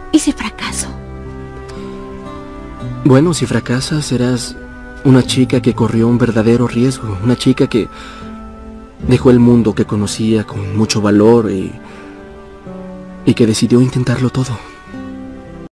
¿Y si fracaso? Bueno, si fracasas, serás una chica que corrió un verdadero riesgo. Una chica que dejó el mundo que conocía con mucho valor y que decidió intentarlo todo.